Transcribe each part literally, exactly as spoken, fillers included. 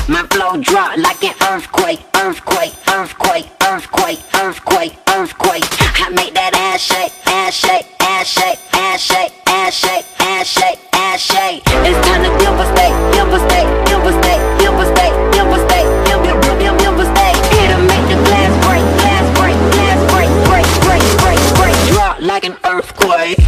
My flow drop like an earthquake, earthquake, earthquake, earthquake, earthquake, earthquake. I make that ass shake, ass shake, ass shake, ass shake, ass shake, ass shake, ass shake. It's time to devastate, devastate, devastate, devastate, devastate, devastate, devastate. It'll make the glass break, glass break, glass break, break, break, break, break. Drop like an earthquake.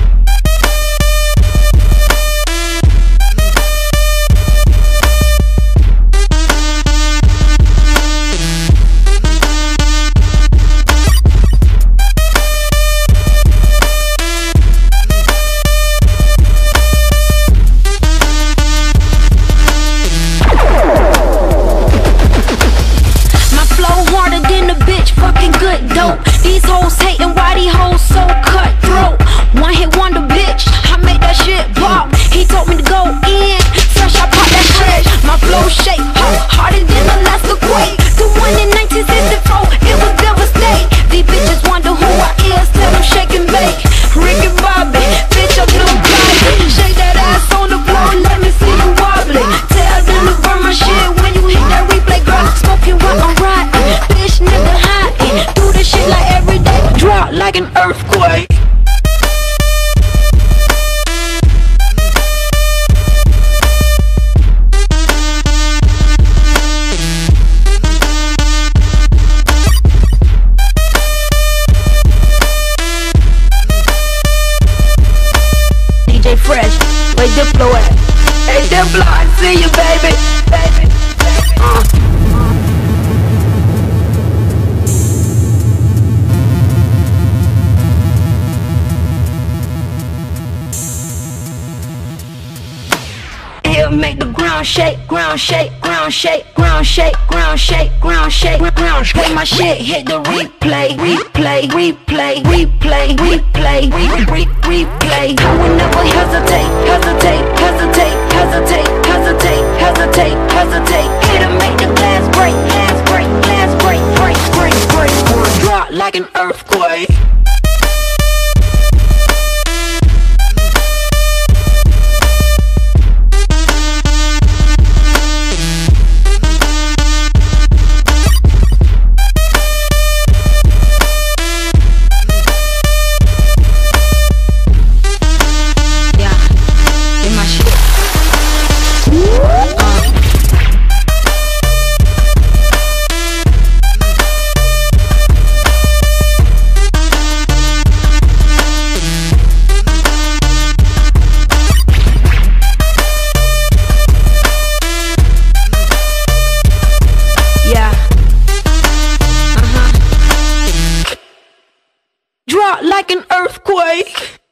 These hoes hatin', why these hoes so cutthroat? One hit wonder, bitch, I made that shit pop. He told me to go in, fresh I pop that fresh. My flow shake, huh, harder than Alaska quake. The one in nineteen sixty-four, it was devastate. These bitches wonder who I is, tell them shake and bake. Rick and Bobby, bitch I'm nobody. Shake that ass on the floor, let me see you wobbling. Tell them to burn my shit when you hit that replay, girl. Smoking while I'm riding, bitch nigga hiding. Do this shit like every day, drop like an earthquake. D J Fresh, where Diplo at? Hey Diplo, I see you, baby, baby, baby. Uh. Make the ground shake, ground shake, ground shake, ground shake, ground shake, ground shake, ground shake. Play my shit, hit the replay, replay, replay, replay, replay, replay, replay. I will never hesitate, hesitate, hesitate, hesitate, hesitate, hesitate, hesitate. It'll make the glass break, glass break, glass break, break, break, break. Drop like an earthquake. Drop like an earthquake.